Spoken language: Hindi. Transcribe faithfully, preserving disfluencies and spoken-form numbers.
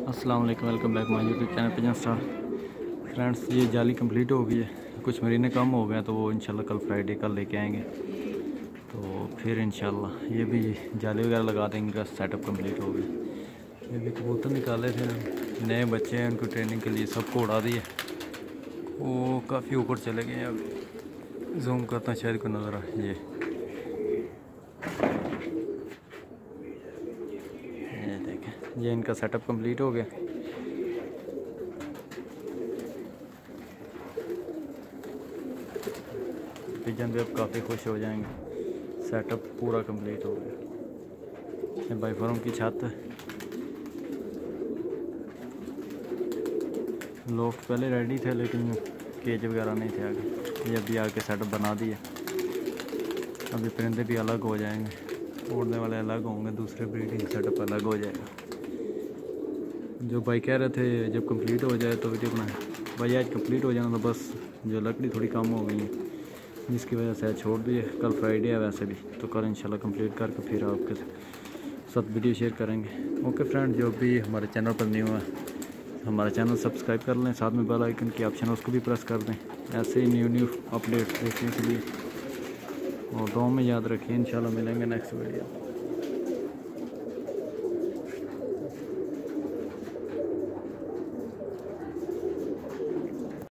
अस्सलाम वालेकुम, welcome back my YouTube channel pigeon star. Friends, ये जाली कंप्लीट हो गई है, कुछ महीने कम हो गए तो वो इंशाल्लाह कल फ्राइडे कल लेके आएंगे। तो फिर इंशाल्लाह ये भी जाली वगैरह लगा देंगे, इनका सेटअप कंप्लीट हो गया। ये भी कबूतर निकाले थे, नए बच्चे हैं, उनको ट्रेनिंग के लिए सबको उड़ा दिए। वो काफ़ी ऊपर चले गए हैं। अब जूम करता शायद को नज़र आ ये ये देखें, ये इनका सेटअप कंप्लीट हो गया। पिजन भी अब काफ़ी खुश हो जाएंगे, सेटअप पूरा कंप्लीट हो गया। ये भाई फार्म की छत है, लोफ्ट पहले रेडी थे लेकिन केज वगैरह नहीं थे आगे। ये अभी आके सेटअप बना दिया। अभी परिंदे भी अलग हो जाएंगे, उड़ने वाले अलग होंगे, दूसरे ब्रीडिंग सेटअप अलग हो जाएगा। जो भाई कह रहे थे जब कंप्लीट हो जाए तो वीडियो बनाए, भाई आज कंप्लीट हो जाना तो बस जो लकड़ी थोड़ी कम हो गई है, जिसकी वजह से छोड़ दिए। कल फ्राइडे है वैसे भी, तो कल इंशाल्लाह कंप्लीट करके फिर आपके साथ वीडियो शेयर करेंगे। ओके फ्रेंड, जो भी हमारे चैनल पर न्यू है हमारा चैनल सब्सक्राइब कर लें, साथ में बेल आइकन की ऑप्शन उसको भी प्रेस कर दें, ऐसे ही न्यू न्यू अपडेट देखने के लिए। और दुआ में याद रखिए, इंशाल्लाह मिलेंगे नेक्स्ट वीडियो।